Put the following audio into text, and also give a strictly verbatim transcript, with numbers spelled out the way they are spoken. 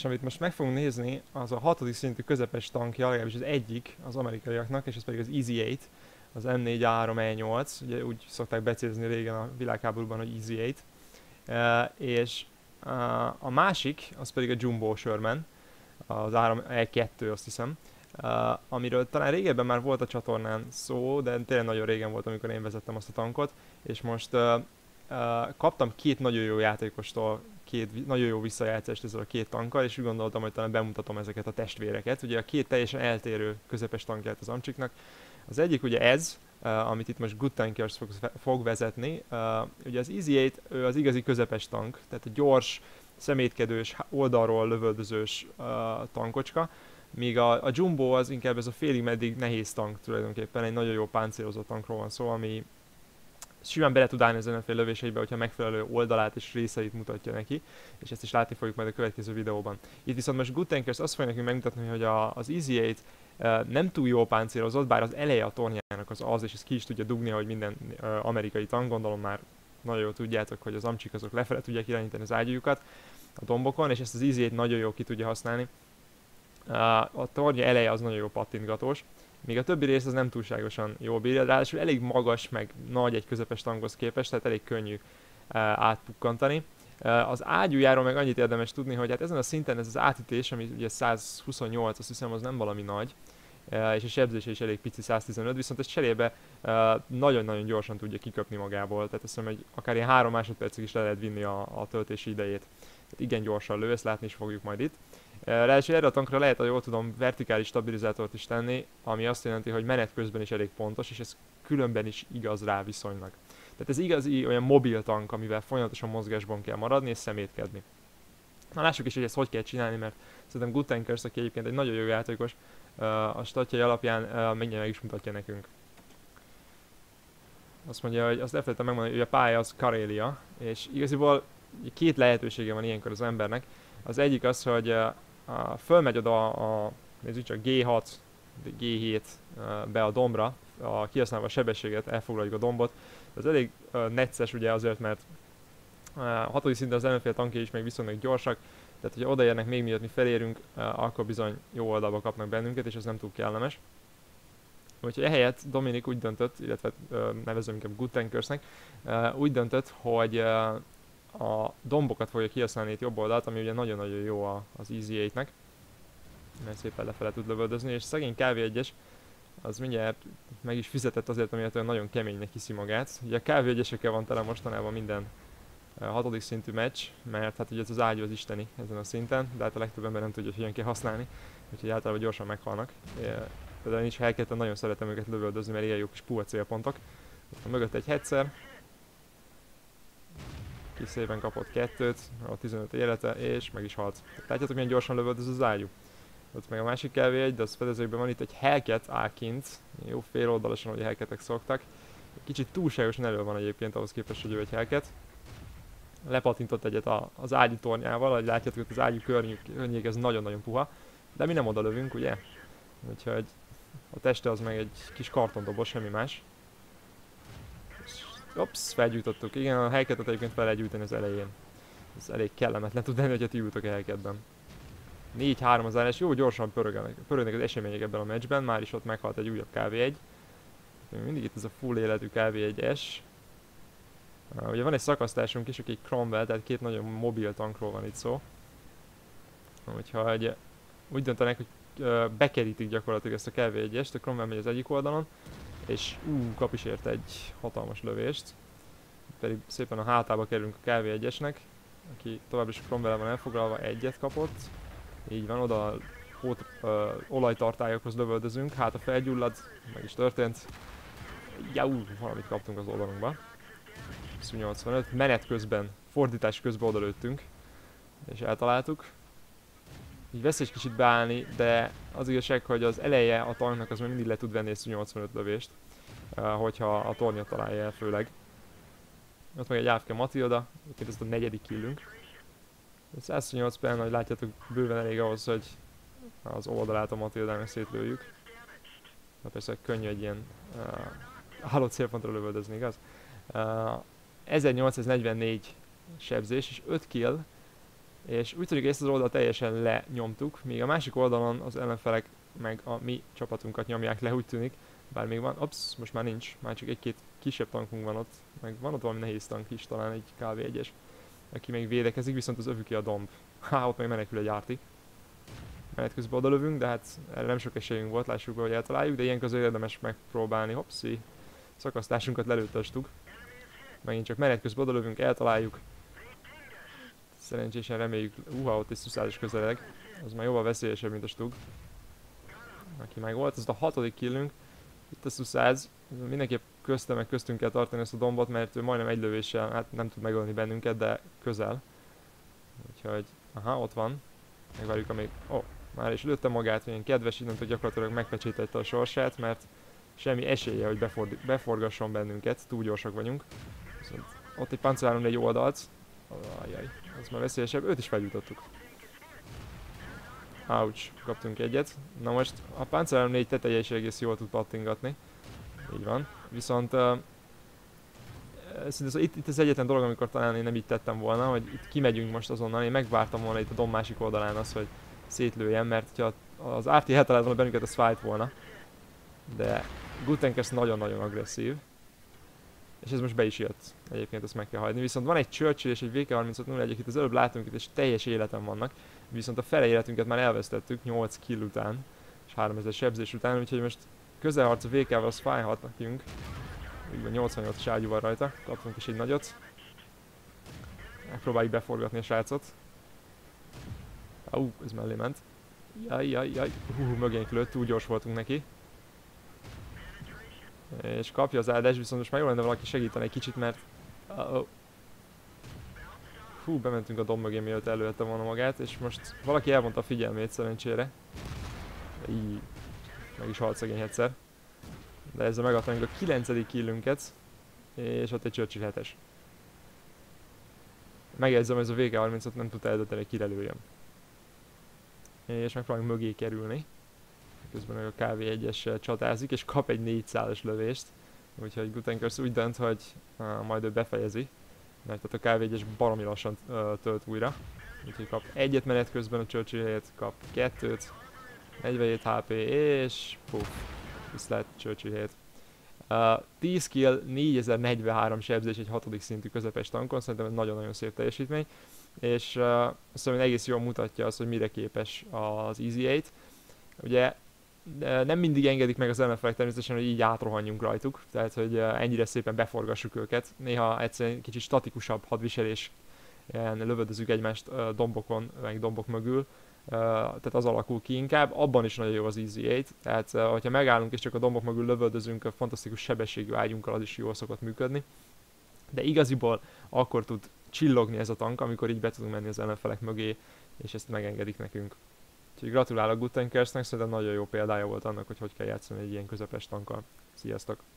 És amit most meg fogunk nézni, az a hatodik szintű közepes tankja, legalábbis az egyik az amerikaiaknak, és ez pedig az Easy nyolc, az M négy A három E nyolc, ugye úgy szokták becézni régen a világháborúban, hogy Easy nyolc. Uh, és uh, a másik, az pedig a Jumbo Sherman, az három E kettő, azt hiszem, uh, amiről talán régebben már volt a csatornán szó, de tényleg nagyon régen volt, amikor én vezettem azt a tankot, és most uh, uh, kaptam két nagyon jó játékostól két nagyon jó visszajátszást ezzel a két tankkal, és úgy gondoltam, hogy talán bemutatom ezeket a testvéreket. Ugye a két teljesen eltérő közepes tankját az Amcsiknak. Az egyik ugye ez, uh, amit itt most Good Tankers fog, fog vezetni. Uh, ugye az Easy nyolc, ő az igazi közepes tank, tehát a gyors, szemétkedős, oldalról lövöldözős uh, tankocska, míg a, a Jumbo az inkább ez a félig meddig nehéz tank tulajdonképpen, egy nagyon jó páncélozott tankról van szó, ami simán bele tud állni az ellenfél lövéseibe, hogyha megfelelő oldalát és részeit mutatja neki, és ezt is látni fogjuk majd a következő videóban. Itt viszont most Good Tankers azt fogja nekünk megmutatni, hogy a, az Easy nyolc uh, nem túl jó páncélozott, bár az eleje a tornyának az az, és ezt ki is tudja dugni, hogy minden uh, amerikai tank, gondolom már nagyon jól tudjátok, hogy az amcsik azok lefele tudják irányítani az ágyújukat a dombokon, és ezt az Easy nyolc nagyon jól ki tudja használni. Uh, a tornya eleje az nagyon jó pattintgatós, míg a többi rész az nem túlságosan jól bírja, ráadásul elég magas, meg nagy egy közepes tankhoz képest, tehát elég könnyű uh, átpukkantani. Uh, az ágyújáról meg annyit érdemes tudni, hogy hát ezen a szinten ez az átütés, ami ugye száz huszonnyolc, azt hiszem, az nem valami nagy, uh, és a sebzése is elég pici, száz tizenöt, viszont ez cserébe uh, nagyon-nagyon gyorsan tudja kiköpni magából, tehát azt hiszem, hogy akár ilyen három másodpercig is le lehet vinni a, a töltési idejét. Tehát igen gyorsan lő, ezt látni is fogjuk majd itt. Ráadásul erre a tankra lehet, ha jól tudom, vertikális stabilizátort is tenni, ami azt jelenti, hogy menet közben is elég pontos, és ez különben is igaz rá viszonylag. Tehát ez igazi olyan mobil tank, amivel folyamatosan mozgásban kell maradni és szemétkedni. Na lássuk is, hogy ezt hogy kell csinálni, mert szerintem Good Tankers, aki egyébként egy nagyon jó játékos, a statjai alapján mindjárt meg is mutatja nekünk. Azt mondja, hogy azt elfelejtettem megmondani, hogy a pálya az Karélia, és igaziból két lehetősége van ilyenkor az embernek. Az egyik az, hogy uh, fölmegy oda a, nézzük csak G hat, G hét uh, be a dombra, a, kihasználva a sebességet, elfoglaljuk a dombot. Ez elég uh, necces ugye azért, mert uh, a hatodik szinten az ellenfél tankjai is még viszonylag gyorsak, tehát hogyha odaérnek még miatt mi felérünk, uh, akkor bizony jó oldalba kapnak bennünket, és ez nem túl kellemes. Úgyhogy ehelyett Dominik úgy döntött, illetve uh, nevezem inkább Good Tankersnek, uh, úgy döntött, hogy uh, a dombokat fogja kihasználni itt jobb oldalt, ami ugye nagyon-nagyon jó az Easy nyolcnak, mert szépen lefele tud lövöldözni, és szegény ká vé egyes az mindjárt meg is fizetett azért, amiért olyan nagyon keménynek hiszi magát. Ugye a ká vé egyesekkel van tele mostanában minden hatodik szintű meccs, mert hát ugye ez az ágyú az isteni ezen a szinten, de hát a legtöbb ember nem tudja, hogy hogyan kell használni, úgyhogy általában gyorsan meghalnak. Például én is helyketten nagyon szeretem őket lövöldözni, mert ilyen jó kis puha célpontok. A mögött egy headszer, ki szépen kapott kettőt, a tizenöt élete, és meg is halt. Látjátok, milyen gyorsan lövöldöz az ágyú? Ott meg a másik ká vé egy, de az fedezőkben van itt egy Hellcat ákint, jó fél oldalasan, hogy a Hellcatek szoktak. Kicsit túlságosan elő van egyébként ahhoz képest, hogy ő egy Hellcat. Lepattintott egyet a, az ágyú tornyával, ahogy látjátok, hogy az ágyú környék ez nagyon-nagyon puha, de mi nem oda lövünk, ugye? Úgyhogy a teste az meg egy kis kartondoboz, semmi más. Ops, felgyújtottuk. Igen, a Hellcatet egyébként fel lehet gyújtani az elején. Ez elég kellemetlen tud lenni, hogyha ti ültök a Hellcatben. négy három az állás, jó gyorsan pörögnek, pörögnek az események ebben a meccsben, már is ott meghalt egy újabb ká vé egy. Mindig itt ez a full életű ká vé egyes. Uh, ugye van egy szakasztásunk is, aki egy Cromwell, tehát két nagyon mobil tankról van itt szó. Úgyhogy úgy döntenek, hogy uh, bekerítik gyakorlatilag ezt a ká vé egyest, a Cromwell megy az egyik oldalon, és ú, kap is érte egy hatalmas lövést. Pedig szépen a hátába kerülünk a ká vé egyesnek, aki továbbra is a Cromwell van elfoglalva, egyet kapott. Így van, oda hót, ö, olajtartályokhoz lövöldözünk, hát a felgyullad, meg is történt. Jau, valamit kaptunk az oldalunkba. nyolcvanöt, menet közben, fordítás közben odalőttünk, és eltaláltuk. Így vesz egy kicsit beállni, de az igazság, hogy az eleje a tanknak az még mindig le tud venni egy nyolcvanöt lövést, hogyha a tornyot találja el főleg. Ott meg egy á ef ká Matilda, itt ez a negyedik killünk. száz huszonnyolc perc, ahogy látjátok, bőven elég ahhoz, hogy az oldalát a Matildának szétlőjük. Na persze könnyű egy ilyen uh, álló célpontra lövöldözni, igaz? Uh, ezernyolcszáznegyvennégy sebzés és öt kill, És úgy tűnik, hogy ezt az oldalt teljesen lenyomtuk, míg a másik oldalon az ellenfelek meg a mi csapatunkat nyomják le, úgy tűnik. Bár még van, ops, most már nincs, már csak egy-két kisebb tankunk van ott, meg van ott valami nehéz tank is, talán egy ká vé egyes, aki még védekezik, viszont az övüké a domb. Há, ott meg menekül egy árti. Menet közben oda lövünk, de hát erre nem sok esélyünk volt, lássuk be, hogy eltaláljuk, de ilyen közül érdemes megpróbálni. Hopszi, szakasztásunkat lelőtt a stug. Megint csak menet közben oda lövünk, eltaláljuk. Szerencsésen reméljük, uha, ott egy szuszázs közeleg, az már jóval veszélyesebb, mint a stug. Aki meg volt, ez a hatodik killünk. Itt a szuszáz, mindenképp közte meg köztünk kell tartani ezt a dombot, mert ő majdnem egy lövéssel, hát nem tud megölni bennünket, de közel. Úgyhogy, aha, ott van. Megvárjuk, amíg, ó, oh, már is lőtte magát, milyen kedves, innentől gyakorlatilag megpecsételte a sorsát, mert semmi esélye, hogy befor beforgasson bennünket, túl gyorsak vagyunk. Viszont ott egy Panzer háromszáz négy oldalt, ajjaj, az már veszélyesebb, őt is felgyújtottuk. Ouch, kaptunk egyet. Na most a Panzer háromszáz négy teteje is egész jól tud pattingatni. Így van. Viszont uh, itt, itt az egyetlen dolog, amikor talán én nem így tettem volna, hogy itt kimegyünk most azonnal, én megvártam volna itt a dom másik oldalán az, hogy szétlőjem, mert ha az er té eltalált volna bennünket, az fájt volna. De Gutenkers nagyon-nagyon agresszív. És ez most be is jött. Egyébként ezt meg kell hagyni. Viszont van egy Churchill és egy vé ká harmincöt nulla egy, akit az előbb látunk itt, és teljes életen vannak. Viszont a fele életünket már elvesztettük nyolc kill után, és háromezer sebzés után, úgyhogy most közelharc a vé ká-val az fájhat nekünk. Úgy nyolcvannyolcas ágyú van rajta, kaptunk is egy nagyot. Megpróbáljuk beforgatni a srácot. Ú, ez mellé ment. Jaj, jaj, jaj. Hú, mögénk lőtt, túl gyors voltunk neki. És kapja az áldás, viszont most már jó lenne valaki segíteni egy kicsit, mert... Uh -oh. Hú, bementünk a domb mögé, mielőtt előette volna magát, és most valaki elmondta a figyelmét szerencsére. Így, meg is halt szegény egyszer. De ezzel megadtunk a kilencedik killünket, és ott egy Churchill hetes. Megjegyzem, ez a vé ká harmincot nem tudta eldönteni, hogy kirelőjem. És megpróbálunk mögé kerülni. Közben meg a ká vé egyessel csatázik, és kap egy négyszázas lövést. Úgyhogy Gutenkers úgy dönt, hogy uh, majd ő befejezi. Mert a ká vé egyes baromi lassan uh, tölt újra. Úgyhogy kap egyet menet közben a Churchill helyett, kap kettőt, negyvenhét há pé, és puff, viszlát Churchill helyett. Uh, tíz kill, négyezer-negyvenhárom sebzés egy hatodik szintű közepes tankon, szerintem ez nagyon-nagyon szép teljesítmény. És uh, szerintem egész jól mutatja azt, hogy mire képes az Easy nyolc. Ugye nem mindig engedik meg az ellenfelek természetesen, hogy így átrohanjunk rajtuk, tehát hogy ennyire szépen beforgassuk őket. Néha egyszerűen kicsit statikusabb hadviselés, ilyen lövöldözünk egymást dombokon, meg dombok mögül, tehát az alakul ki inkább. Abban is nagyon jó az Easy nyolc, tehát hogyha megállunk és csak a dombok mögül lövöldözünk a fantasztikus sebességű ágyunkkal, az is jól szokott működni. De igaziból akkor tud csillogni ez a tank, amikor így be tudunk menni az ellenfelek mögé, és ezt megengedik nekünk. Úgyhogy gratulálok Gutenkersnek, szerintem nagyon jó példája volt annak, hogy hogy kell játszani egy ilyen közepes tankkal. Sziasztok!